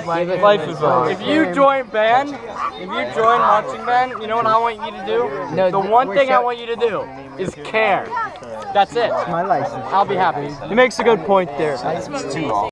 Life is on. If you join marching band, you know what I want you to do? No, the one thing I want you to do is care. That's it. My license. I'll be happy. He makes a good point there.